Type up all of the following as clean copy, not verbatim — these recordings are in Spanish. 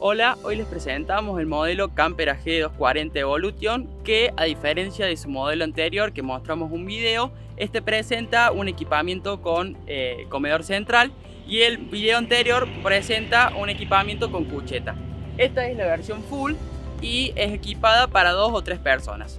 Hola, hoy les presentamos el modelo Camper AG240 Evolution que, a diferencia de su modelo anterior que mostramos un video, este presenta un equipamiento con comedor central y el video anterior presenta un equipamiento con cucheta. Esta es la versión full y es equipada para 2 o 3 personas.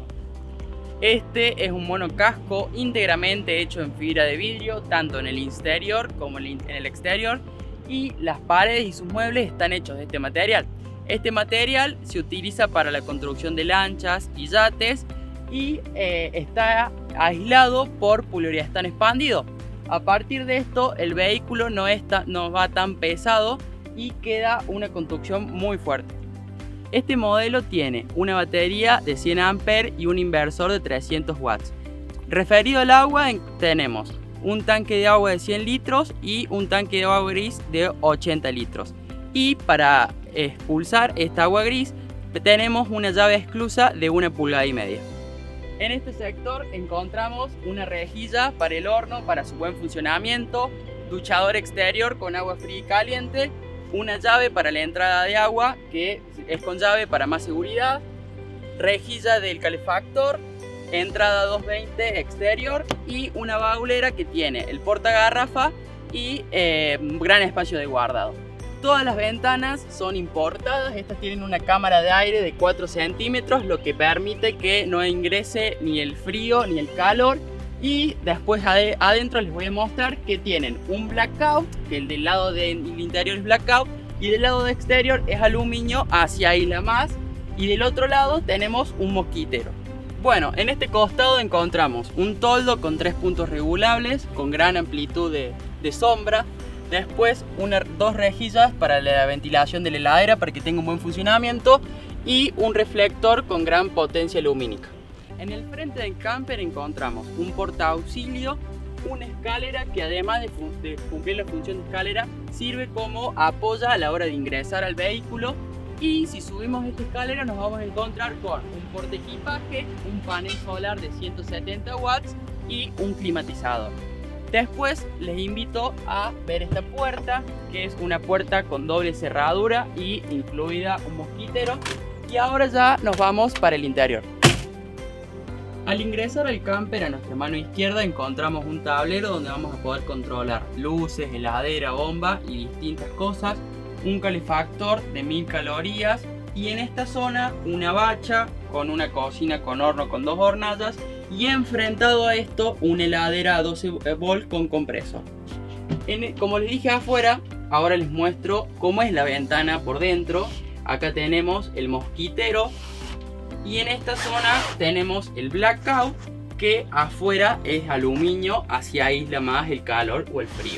Este es un monocasco íntegramente hecho en fibra de vidrio, tanto en el interior como en el exterior, y las paredes y sus muebles están hechos de este material. Este material se utiliza para la construcción de lanchas y yates y está aislado por poliuretano expandido. A partir de esto, el vehículo no va tan pesado y queda una construcción muy fuerte. Este modelo tiene una batería de 100 A y un inversor de 300 watts. Referido al agua, tenemos un tanque de agua de 100 litros y un tanque de agua gris de 80 litros. Y para expulsar esta agua gris tenemos una llave esclusa de 1,5 pulgadas. En este sector encontramos una rejilla para el horno para su buen funcionamiento, duchador exterior con agua fría y caliente, una llave para la entrada de agua que es con llave para más seguridad, rejilla del calefactor, entrada 220 exterior y una baulera que tiene el portagarrafa y un gran espacio de guardado. Todas las ventanas son importadas, estas tienen una cámara de aire de 4 centímetros, lo que permite que no ingrese ni el frío ni el calor. Y después adentro les voy a mostrar que tienen un blackout, que el del lado del interior es blackout y del lado de exterior es aluminio hacia aísla más, y del otro lado tenemos un mosquitero. Bueno, en este costado encontramos un toldo con 3 puntos regulables con gran amplitud de sombra. Después 2 rejillas para la ventilación de la heladera para que tenga un buen funcionamiento y un reflector con gran potencia lumínica. En el frente del camper encontramos un portaauxilio, una escalera que, además de cumplir la función de escalera, sirve como apoyo a la hora de ingresar al vehículo. Y si subimos esta escalera nos vamos a encontrar con un portaequipaje, un panel solar de 170 watts y un climatizador. Después les invito a ver esta puerta, que es una puerta con doble cerradura y incluida un mosquitero. Y ahora ya nos vamos para el interior. Al ingresar al camper, a nuestra mano izquierda encontramos un tablero donde vamos a poder controlar luces, heladera, bomba y distintas cosas, un calefactor de 1000 calorías y en esta zona una bacha con una cocina con horno con 2 hornallas y enfrentado a esto una heladera a 12 volts con compresor. Como les dije afuera, ahora les muestro cómo es la ventana por dentro. Acá tenemos el mosquitero y en esta zona tenemos el blackout, que afuera es aluminio, hacia aísla más el calor o el frío.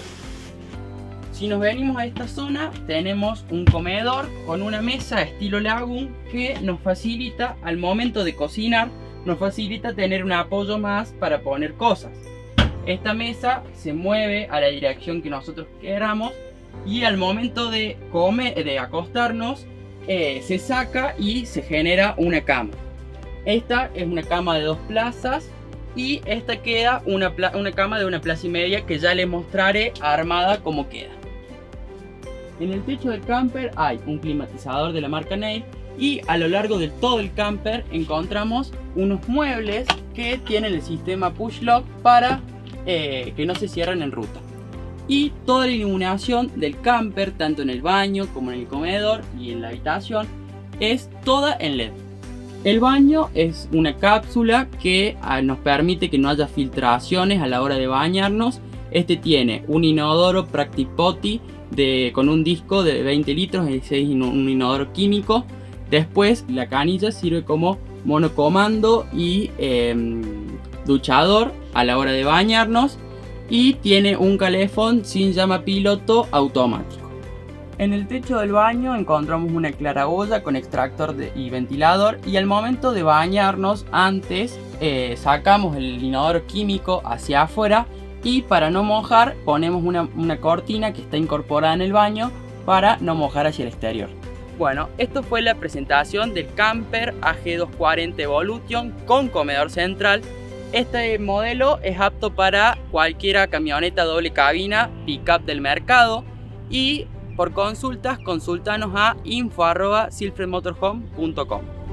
Si nos venimos a esta zona, tenemos un comedor con una mesa estilo Lagoon que nos facilita, al momento de cocinar, nos facilita tener un apoyo más para poner cosas. Esta mesa se mueve a la dirección que nosotros queramos y al momento de acostarnos, se saca y se genera una cama. Esta es una cama de 2 plazas y esta queda una cama de 1,5 plazas que ya les mostraré armada como queda. En el techo del camper hay un climatizador de la marca Nail y a lo largo de todo el camper encontramos unos muebles que tienen el sistema push lock para que no se cierren en ruta. Y toda la iluminación del camper, tanto en el baño como en el comedor y en la habitación, es toda en LED. El baño es una cápsula que nos permite que no haya filtraciones a la hora de bañarnos. Este tiene un inodoro Practic Potty con un disco de 20 litros, es un inodoro químico. Después la canilla sirve como monocomando y duchador a la hora de bañarnos. Y tiene un calefón sin llama piloto automático. En el techo del baño encontramos una claraboya con extractor y ventilador, y al momento de bañarnos antes sacamos el inodoro químico hacia afuera y para no mojar ponemos una cortina que está incorporada en el baño para no mojar hacia el exterior. Bueno, esto fue la presentación del Camper AG240 Evolution con comedor central. Este modelo es apto para cualquier camioneta doble cabina pickup del mercado y por consultas, consultanos a info@silfredmotorhome.com.